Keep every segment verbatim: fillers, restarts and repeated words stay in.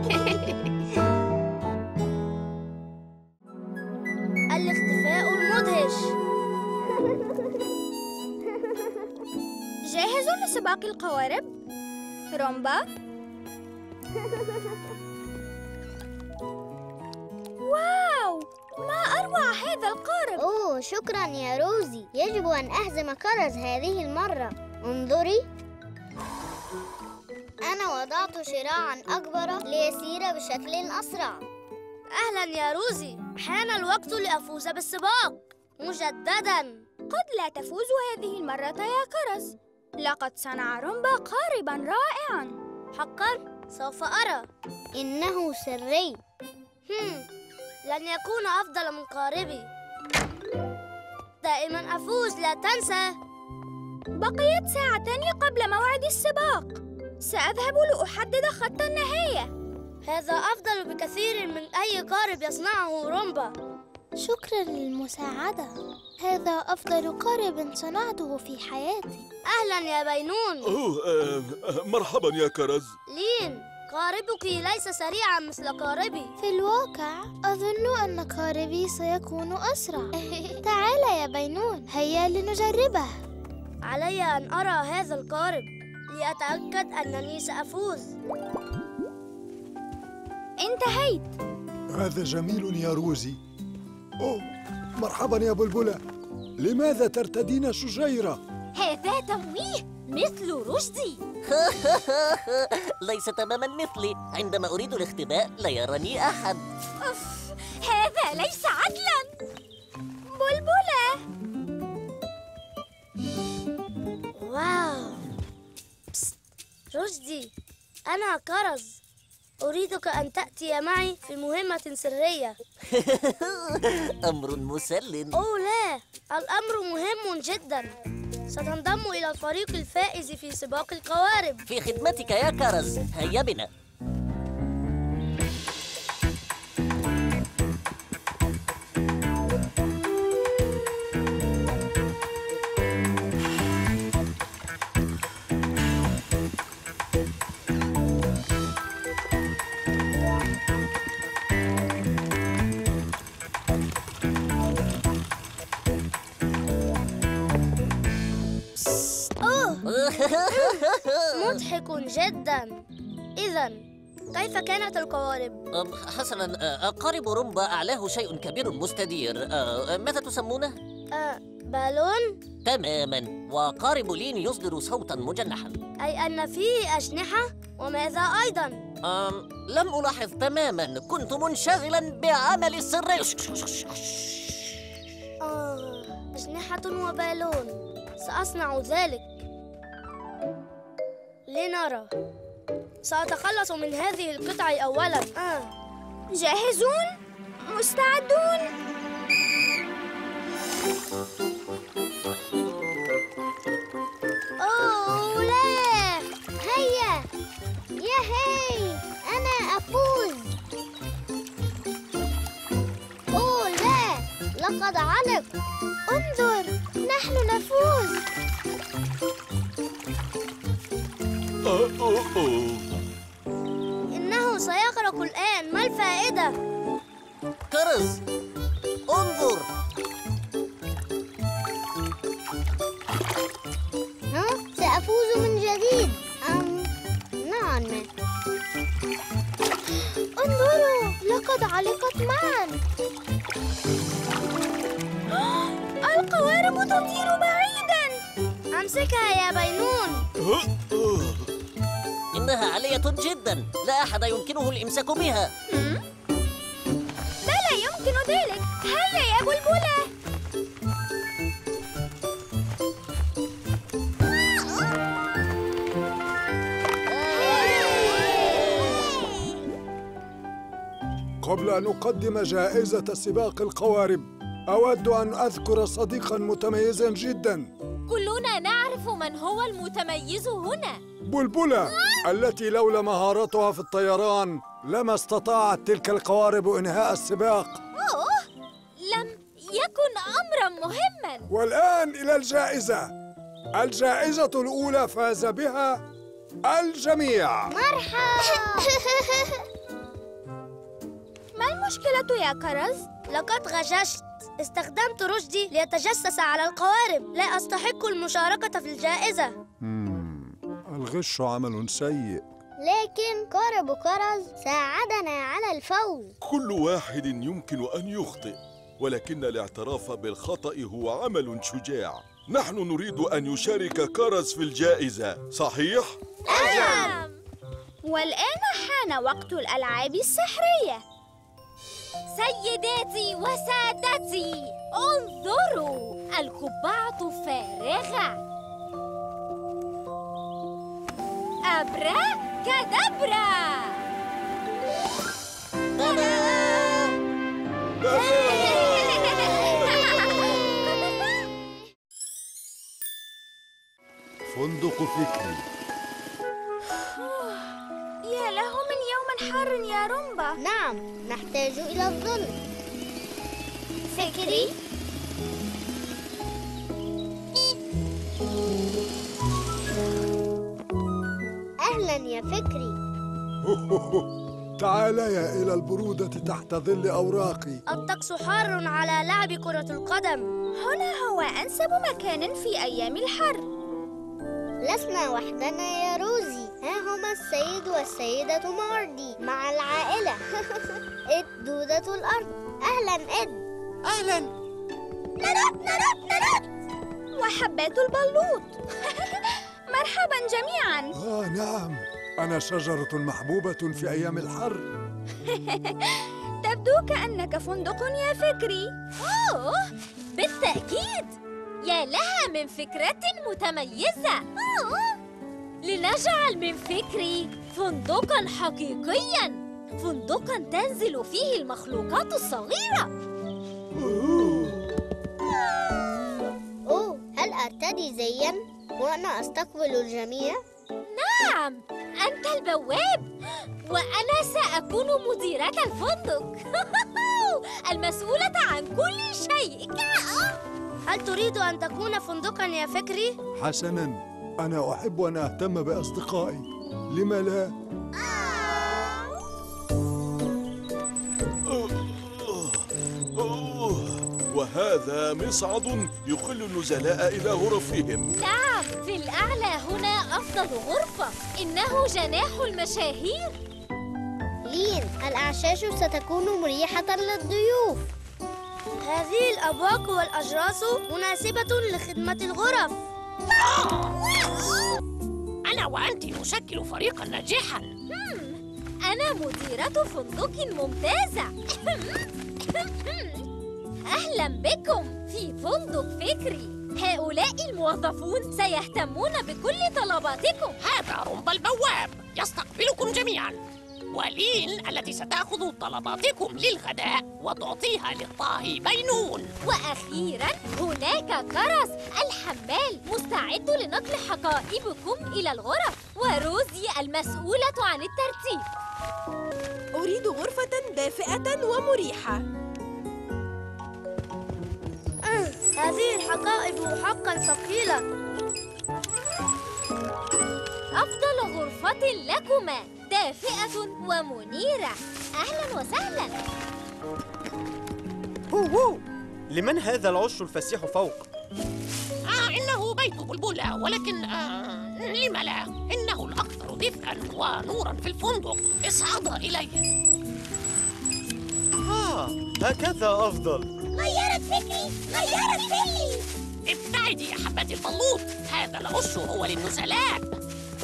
الاختفاء المدهش. جاهزون لسباق القوارب؟ رومبا؟ واو! ما أروع هذا القارب! أوه، شكراً يا روزي. يجب أن أهزم كرز هذه المرة. انظري، أنا وضعت شراعاً أكبر ليسير بشكل أسرع. أهلاً يا روزي، حان الوقت لأفوز بالسباق مجدداً. قد لا تفوز هذه المرة يا كرز. لقد صنع رومبا قارباً رائعاً. حقاً؟ سوف أرى. إنه سري. هم. لن يكون أفضل من قاربي. دائماً أفوز، لا تنسى. بقيت ساعتان قبل موعد السباق. سأذهب لأحدد خط النهاية. هذا أفضل بكثير من أي قارب يصنعه رومبا. شكراً للمساعدة. هذا أفضل قارب صنعته في حياتي. أهلاً يا بينون. أوه، آه، آه، مرحباً يا كرز. لين، قاربك ليس سريعاً مثل قاربي. في الواقع أظن أن قاربي سيكون أسرع. تعال يا بينون، هيا لنجربه. علي أن أرى هذا القارب لأتأكد أنني سأفوز. انتهيت. هذا جميل يا روزي. أوه، مرحبا يا بلبلة. لماذا ترتدين شجيرة؟ هذا تمويه مثل رشدي. ليس تماما مثلي. عندما أريد الاختباء لا يراني أحد. أوف، هذا ليس عدلا. بلبلة. واو. بست. رشدي، أنا كرز. أريدك أن تأتي معي في مهمة سرية. أمر مسل. أوه لا، الأمر مهم جدا. ستنضم إلى الفريق الفائز في سباق القوارب. في خدمتك يا كرز، هيا بنا. مضحك جدا. إذن كيف كانت القوارب؟ حسناً، قارب رومبا أعلاه شيء كبير مستدير. ماذا تسمونه؟ آه، بالون؟ تماماً. وقارب لين يصدر صوتاً مجنحاً. أي أن فيه أجنحة؟ وماذا أيضاً؟ أم لم ألاحظ تماماً، كنت منشغلاً بعمل السري. آه، أجنحة وبالون. سأصنع ذلك. لنرى. سأتخلص من هذه القطع أولاً. آه. جاهزون؟ مستعدون؟ أوه لا! هيا! ياهي! أنا أفوز! أوه لا! لقد علق! انظر! نحن نفوز! أوه أوه أوه. إنه سيغرق الآن، ما الفائدة؟ كرز، انظر. ها؟ سأفوز من جديد. أم نعم. انظروا، لقد علقت معا. القوارب تطير بعيدا. أمسكها يا بينون. إنها عالية جدا، لا أحد يمكنه الإمساك بها. بلى يمكن ذلك. هيا يا بلبلة. قبل أن أقدم جائزة سباق القوارب، أود أن أذكر صديقاً متميزاً جداً. كلنا نعرف من هو المتميز هنا. بلبلة، التي لولا مهارتها في الطيران لما استطاعت تلك القوارب إنهاء السباق. أوه، لم يكن أمراً مهماً. والآن إلى الجائزة. الجائزة الأولى فاز بها الجميع. مرحبا. المشكلة يا كرز؟ لقد غششت. استخدمت رشدي ليتجسس على القوارب. لا أستحق المشاركة في الجائزة. مم. الغش عمل سيء. لكن قارب كرز ساعدنا على الفوز. كل واحد يمكن أن يخطئ، ولكن الاعتراف بالخطأ هو عمل شجاع. نحن نريد أن يشارك كرز في الجائزة، صحيح؟ نعم. والآن حان وقت الألعاب السحرية. سيداتي وسادتي، انظروا، القبعة فارغة. أبرا كدبرا. فندق فكري. يا له من يوم حار يا رومبا. نعم، نحتاج إلى الظل. فكري؟ أهلا يا فكري. تعاليا إلى البرودة تحت ظل أوراقي. الطقس حار على لعب كرة القدم. هنا هو أنسب مكان في أيام الحر. لسنا وحدنا يا روزي، ها هما السيد والسيدة ماردي مع العائلة. إد دودة الأرض. أهلا إد. أهلا. نرد نرد نرد. وحبات البلوط. مرحبا جميعا. آه نعم، أنا شجرة محبوبة في أيام الحر. تبدو كأنك فندق يا فكري. أوه، بالتأكيد. يا لها من فكرة متميزة. أوه. لنجعل من فكري فندقاً حقيقياً، فندقاً تنزل فيه المخلوقات الصغيرة. أوه، هل أرتدي زياً وأنا أستقبل الجميع؟ نعم، أنت البواب، وأنا سأكون مديرة الفندق. المسؤولة عن كل شيء. هل تريد أن تكون فندقاً يا فكري؟ حسناً، أنا أحب أن أهتم بأصدقائي. لم لا؟ وهذا مصعد يخل النزلاء إلى غرفهم. نعم، في الأعلى هنا أفضل غرفة. إنه جناح المشاهير. لين، الأعشاش ستكون مريحة للضيوف. هذه الأبواق والأجراس مناسبة لخدمة الغرف. أنا وأنت نشكل فريقاً ناجحاً. أنا مديرة فندق ممتازة. أهلاً بكم في فندق فكري. هؤلاء الموظفون سيهتمون بكل طلباتكم. هذا رومبا البواب يستقبلكم جميعاً، ولين التي ستأخذ طلباتكم للغداء وتعطيها للطاهي بينون. وأخيراً هناك كرز الحمال مستعد لنقل حقائبكم إلى الغرف، وروزي المسؤولة عن الترتيب. أريد غرفة دافئة ومريحة. أه، هذه الحقائب حقاً ثقيلة. أفضل غرفة لكما، دافئة ومنيرة. أهلاً وسهلاً. هو هو، لمن هذا العش الفسيح فوق؟ آه إنه بيت بلبلة، ولكن آه لم لا؟ إنه الأكثر دفئاً ونوراً في الفندق. اصعد إليه. آه، هكذا أفضل. غيرت فكري، غيرت فكري. ابتعدي يا حبات البلوط، هذا العش هو للنزلاء.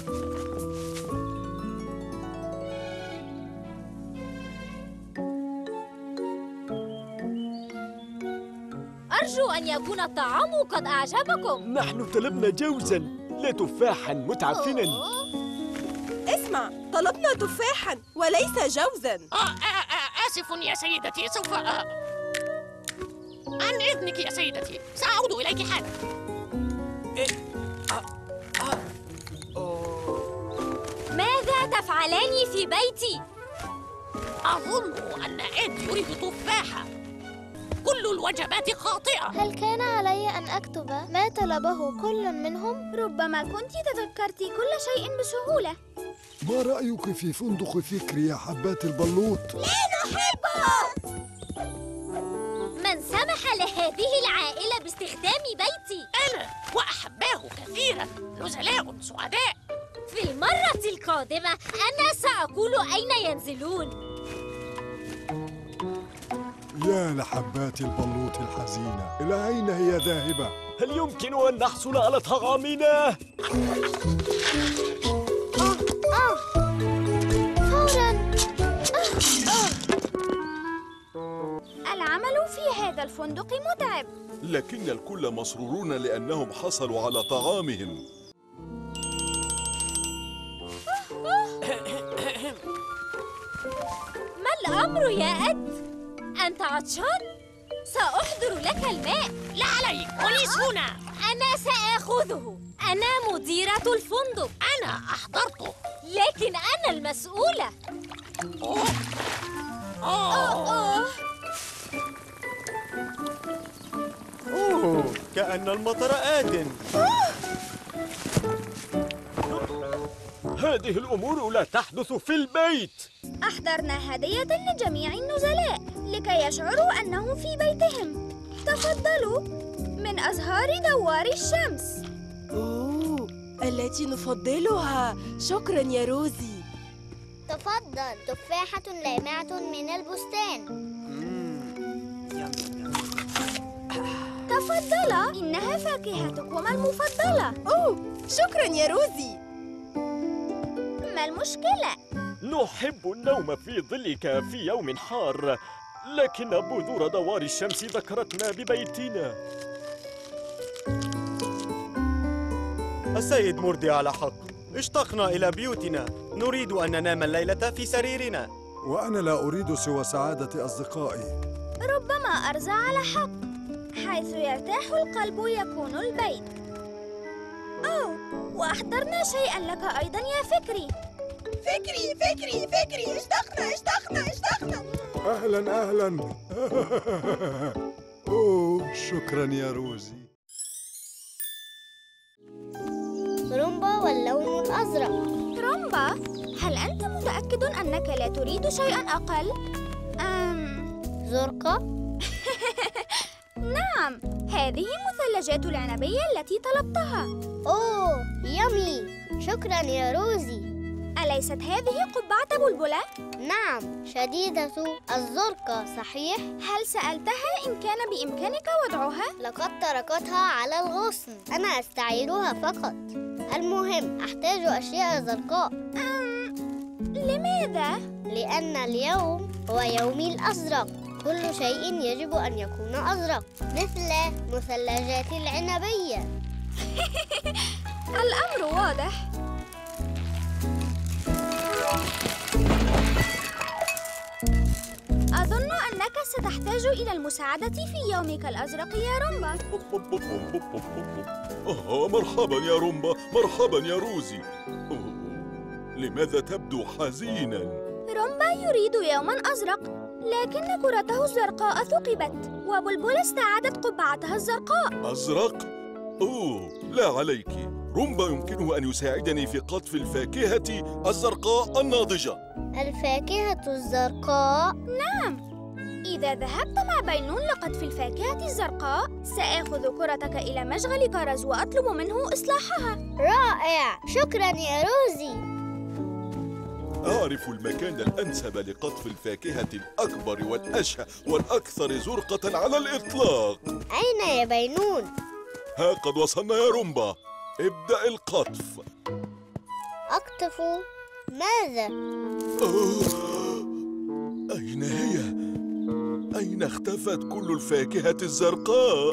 أرجو أن يكون الطعام قد أعجبكم. نحن طلبنا جوزاً لا تفاحاً متعفناً. اسمع، طلبنا تفاحاً وليس جوزاً. آه آه آه آسف يا سيدتي، سوف آه عن إذنك يا سيدتي، سأعود إليك حالاً. إيه؟ آه. آه. ماذا تفعلان في بيتي؟ أظن أن إد يريد تفاحة. كل الوجبات خاطئة. هل كان علي أن أكتب ما طلبه كل منهم؟ ربما كنت تذكرت كل شيء بسهولة. ما رأيك في فندق فكري يا حبات البلوط؟ لا نحبه. قدام بيتي. أنا وأحباه كثيرا، نزلاء سعداء. في المرة القادمة أنا سأقول أين ينزلون. يا لحبات البلوط الحزينة، إلى أين هي ذاهبة؟ هل يمكن أن نحصل على طعامنا؟ العمل في هذا الفندق متعب. لكن الكل مسرورون لأنهم حصلوا على طعامهم. ما الأمر يا أد؟ أنت عطشان؟ سأحضر لك الماء. لا عليك، بوليس هنا. أنا سآخذه. أنا مديرة الفندق. أنا أحضرته. لكن أنا المسؤولة. أوه. أوه. أوه. أوه، كأن المطر آت. هذه الأمور لا تحدث في البيت. أحضرنا هدية لجميع النزلاء لكي يشعروا أنهم في بيتهم. تفضلوا، من أزهار دوار الشمس. أوه، التي نفضلها. شكراً يا روزي. تفضل، تفاحة لامعة من البستان. تفضلا، إنها فاكهتكما المفضلة. أوه، شكراً يا روزي. ما المشكلة؟ نحب النوم في ظلك في يوم حار، لكن بذور دوار الشمس ذكرتنا ببيتنا. السيد موردي على حق، اشتقنا إلى بيوتنا، نريد أن ننام الليلة في سريرنا. وأنا لا أريد سوى سعادة أصدقائي. ربما أرزع على حق، حيث يرتاح القلب يكون البيت. أوه، وأحضرنا شيئاً لك أيضاً يا فكري. فكري فكري فكري، اشتقنا اشتقنا اشتقنا. أهلاً أهلاً. أوه، شكراً يا روزي. رومبا واللون الأزرق. رومبا، هل أنت متأكد أنك لا تريد شيئاً أقل؟ أم... زرقة؟ نعم، هذه مثلجات العنبية التي طلبتها. أوه، يمي. شكراً يا روزي. أليست هذه قبعة بلبلة؟ نعم، شديدة الزرقة، صحيح؟ هل سألتها إن كان بإمكانك وضعها؟ لقد تركتها على الغصن، أنا أستعيرها فقط. المهم، أحتاج أشياء زرقاء. أم... لماذا؟ لأن اليوم هو يومي الأزرق. كل شيء يجب أن يكون أزرق، مثل مثلجات العنبية. الأمر واضح. أظن أنك ستحتاج إلى المساعدة في يومك الأزرق يا رومبا. آه، مرحبا يا رومبا، مرحبا يا روزي. أوه، لماذا تبدو حزيناً؟ رومبا يريد يوماً أزرق، لكن كرته الزرقاء ثقبت، وبلبل استعادت قبعتها الزرقاء. أزرق؟ أوه، لا عليك. رومبا يمكنه أن يساعدني في قطف الفاكهة الزرقاء الناضجة. الفاكهة الزرقاء؟ نعم، إذا ذهبت مع بينون لقطف الفاكهة الزرقاء سآخذ كرتك إلى مشغل كرز وأطلب منه إصلاحها. رائع، شكراً يا روزي. أعرف المكان الأنسب لقطف الفاكهة الأكبر والأشهى والأكثر زرقة على الإطلاق. أين يا بينون؟ ها قد وصلنا يا رومبا، ابدأ القطف. أقطف ماذا؟ أوه. أين هي؟ أين اختفت كل الفاكهة الزرقاء؟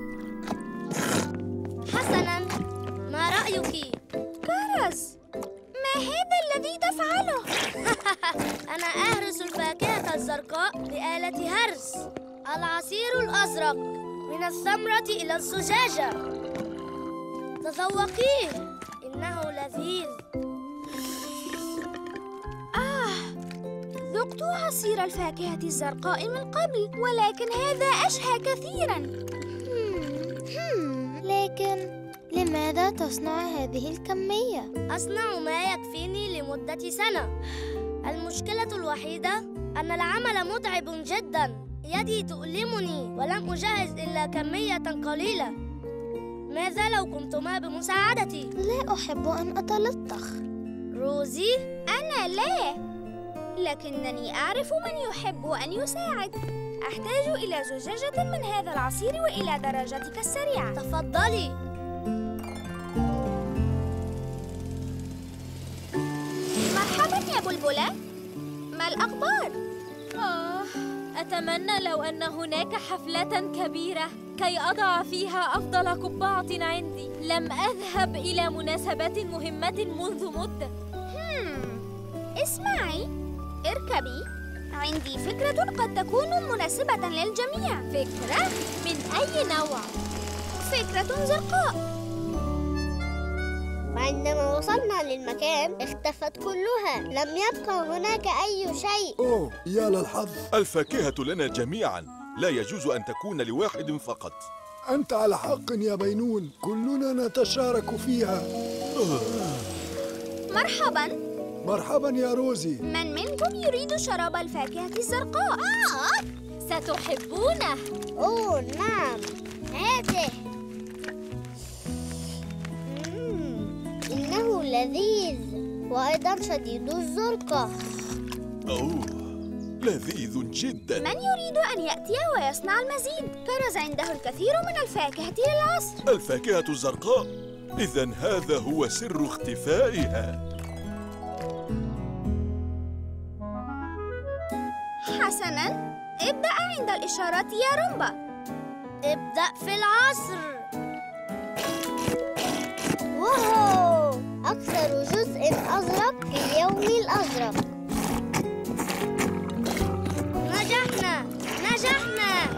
حسناً، ما رأيك؟ كرز، ما هذا الذي تفعله؟ أنا أهرس الفاكهة الزرقاء بآلة هرس. العصير الأزرق من الثمرة إلى الزجاجة. تذوقيه، إنه لذيذ. آه، ذقت عصير الفاكهة الزرقاء من قبل، ولكن هذا أشهى كثيراً. هم، لكن لماذا تصنع هذه الكمية؟ أصنع ما يكفيني لمدة سنة. المشكلة الوحيدة أن العمل متعب جداً. يدي تؤلمني ولم أجهز إلا كمية قليلة. ماذا لو قمتما بمساعدتي؟ لا أحب أن أتلطخ. روزي؟ أنا لا، لكنني أعرف من يحب أن يساعد. أحتاج إلى زجاجة من هذا العصير وإلى دراجتك السريعة. تفضلي. مرحبا يا بلبلة، ما الأخبار؟ آه، أتمنى لو أن هناك حفلة كبيرة كي أضع فيها أفضل قبعة عندي. لم أذهب إلى مناسبات مهمة منذ مدة. هم. اسمعي، اركبي، عندي فكرة قد تكون مناسبة للجميع. فكرة؟ من أي نوع؟ فكرة زرقاء. وعندما وصلنا للمكان اختفت كلها، لم يبقى هناك أي شيء. أوه يا للحظ. الفاكهة لنا جميعا، لا يجوز أن تكون لواحد فقط. أنت على حق يا بينون، كلنا نتشارك فيها. مرحبا. مرحبا يا روزي. من منكم يريد شراب الفاكهة الزرقاء؟ آه، ستحبونه. أوه نعم، هاته. مم. إنه لذيذ وأيضا شديد الزرقة. أوه لذيذ جدا. من يريد أن يأتي ويصنع المزيد؟ كرز عنده الكثير من الفاكهة للعصر. الفاكهة الزرقاء، إذن هذا هو سر اختفائها. حسناً، ابدأ عند الإشارات يا رومبا. ابدأ في العصر. واو، أكثر جزء أزرق في اليوم الأزرق. نجحنا نجحنا.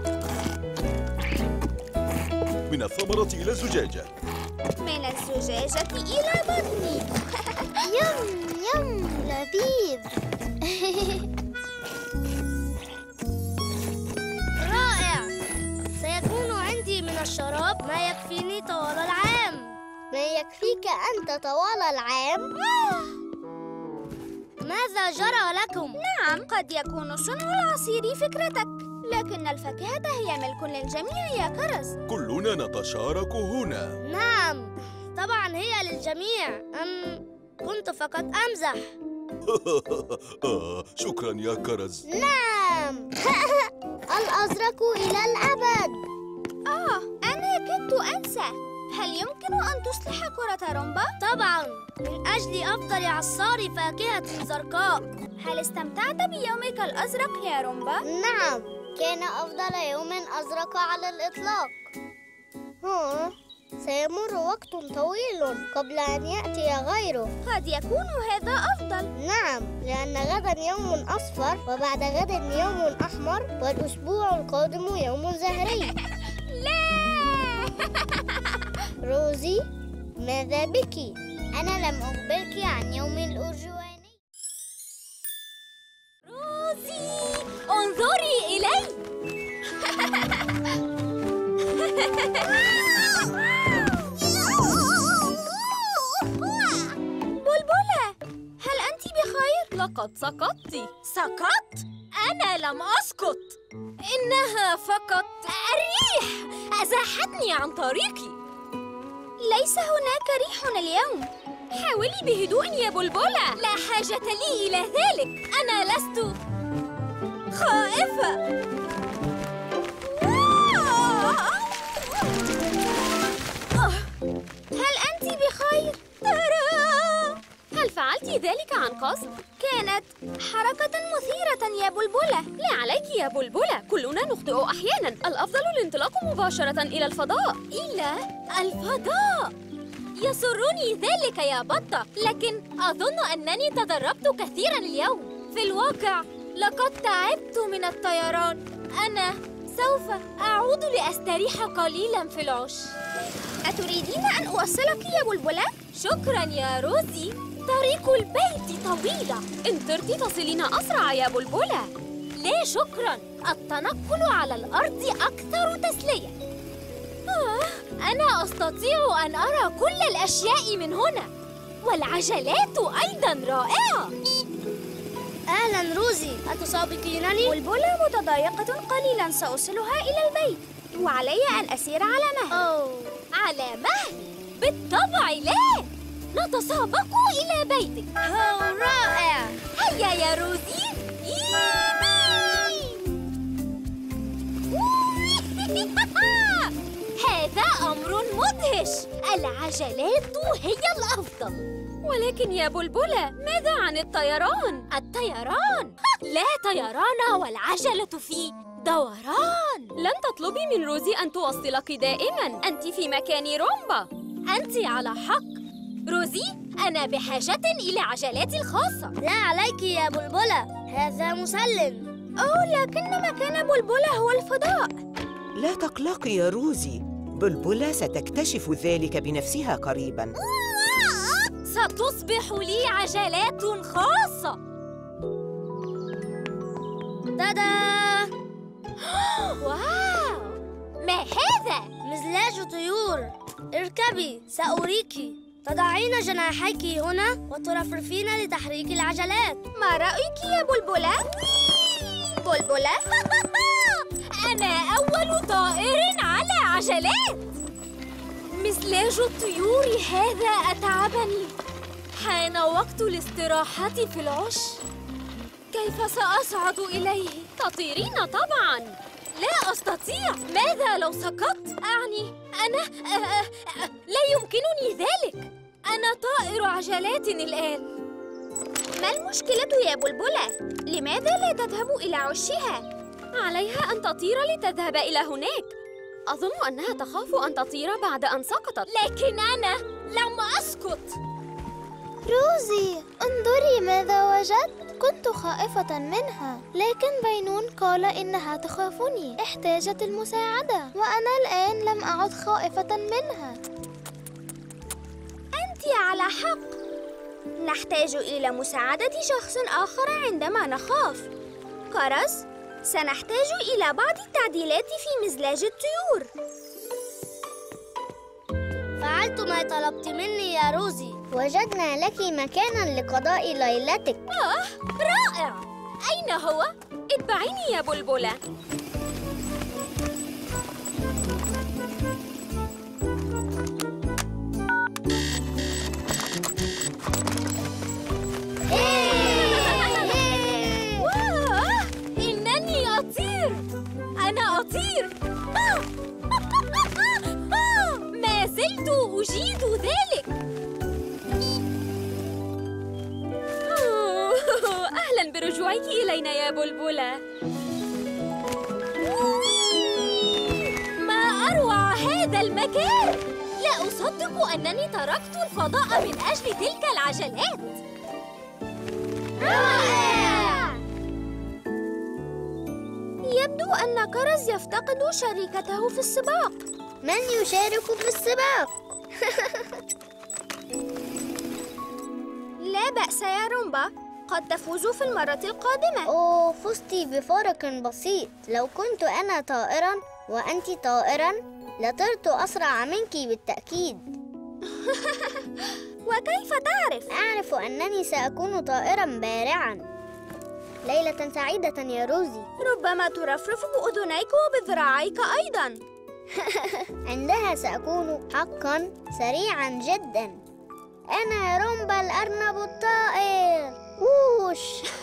من الثمرة إلى الزجاجة، من الزجاجة إلى بطني. يم يم لذيذ. رائع، سيكون عندي من الشراب ما يكفيني طوال العام. ما يكفيك أنت طوال العام؟ ماذا جرى لكم؟ نعم، قد يكون صنع العصير فكرتك، لكن الفاكهة هي ملك للجميع يا كرز. كلنا نتشارك هنا. نعم، طبعا هي للجميع. أم كنت فقط أمزح. آه، شكرا يا كرز. نعم. الأزرق إلى الأبد. آه، أنا كدت أنسى. هل يمكن أن تصلح كرة رومبا؟ طبعا، من أجل أفضل عصار فاكهة زرقاء. هل استمتعت بيومك الأزرق يا رومبا؟ نعم، كان أفضل يوم أزرق على الإطلاق. ها، سيمر وقت طويل قبل أن يأتي غيره. قد يكون هذا أفضل. نعم، لأن غدا يوم أصفر وبعد غد يوم أحمر والأسبوع القادم يوم زهري. لا. روزي، ماذا بك؟ أنا لم أخبرك عن يوم الأرجواني. روزي، انظري إلي. بلبلة، هل أنت بخير؟ لقد سقطت. سقطت؟ أنا لم أسقط، إنها فقط الريح أزاحتني عن طريقي. ليس هناك ريح اليوم. حاولي بهدوء يا بلبلة، لا حاجة لي إلى ذلك. أنا لست خائفة. هل أنت بخير؟ ترى، هل فعلت ذلك عن قصد؟ كانت حركة مثيرة يا بلبلة. لا عليك يا بلبلة، كلنا نخطئ أحياناً. الأفضل الانطلاق مباشرة إلى الفضاء. إلى الفضاء؟ يسرني ذلك يا بطة، لكن أظن أنني تدربت كثيراً اليوم. في الواقع لقد تعبت من الطيران. أنا سوف أعود لأستريح قليلاً في العش. أتريدين أن أوصلك يا بلبلة؟ شكراً يا روزي، طريق البيت طويلة. إن طرت تصلين أسرع يا بلبلة. لا شكراً، التنقل على الأرض أكثر تسلية. آه، أنا أستطيع أن أرى كل الأشياء من هنا، والعجلات أيضاً رائعة. أهلاً أهلا روزي، أتسابقينني؟ بلبلة متضايقة قليلا، سأوصلها إلى البيت وعلي أن أسير على مهل. أوه. على مهل؟ بالطبع لا، نتسابق إلى بيتك. أوه رائع. هيا يا روزي، ييبي! هذا أمر مدهش، العجلات هي الأفضل. ولكن يا بلبلة، ماذا عن الطيران؟ الطيران؟ لا طيران والعجلة في دوران. لن تطلبي من روزي أن توصلك دائما، أنت في مكان رومبا. أنت على حق روزي، أنا بحاجة إلى عجلاتي الخاصة. لا عليك يا بلبلة، هذا مسلم. أوه، لكن مكان بلبلة هو الفضاء. لا تقلقي يا روزي، بلبلة ستكتشف ذلك بنفسها قريباً. ستصبح لي عجلات خاصة. تادا! واو! ما هذا؟ مزلاج طيور. اركبي، سأريكِ. تضعين جناحيك هنا وترفرفين لتحريك العجلات. ما رأيك يا بلبلة؟ بلبلة؟ أنا أول طائر على عجلات. مزلاج الطيور هذا أتعبني. حان وقت الاستراحة في العش. كيف سأصعد إليه؟ تطيرين طبعاً. لا أستطيع. ماذا لو سقطت؟ أعني أنا أه أه لا يمكنني ذلك. أنا طائر عجلات الآن. ما المشكلة يا بلبلة؟ لماذا لا تذهب إلى عشها؟ عليها أن تطير لتذهب إلى هناك. أظن أنها تخاف أن تطير بعد أن سقطت. لكن أنا لم أسقط. روزي، انظري ماذا وجدت. كنت خائفة منها، لكن بينون قال إنها تخافني. احتاجت المساعدة، وأنا الآن لم أعد خائفة منها. أنت على حق. نحتاج إلى مساعدة شخص آخر عندما نخاف. كرز، سنحتاج إلى بعض التعديلات في مزلاج الطيور. فعلت ما طلبت مني يا روزي. وجدنا لك مكاناً لقضاء ليلتك. آه، رائع! أين هو؟ اتبعيني يا بلبلة. واه! إنني أطير! أنا أطير! ما زلت أجيد ذلك. أهلاً برجوعك إلينا يا بلبلة. ما أروع هذا المكان! لا أصدق أنني تركت الفضاء من أجل تلك العجلات. رائع! يبدو أن كرز يفتقد شريكته في السباق. من يشارك في السباق؟ لا بأس يا رومبا، قد تفوز في المرة القادمة. أوه، فزت بفارق بسيط. لو كنت أنا طائراً وأنت طائراً لطرت أسرع منك بالتأكيد. وكيف تعرف؟ أعرف أنني سأكون طائراً بارعاً. ليلة سعيدة يا روزي. ربما ترفرف بأذنيك وبذراعيك أيضاً. عندها سأكون حقاً سريعاً جداً. أنا رومبا الأرنب الطائر. ووش.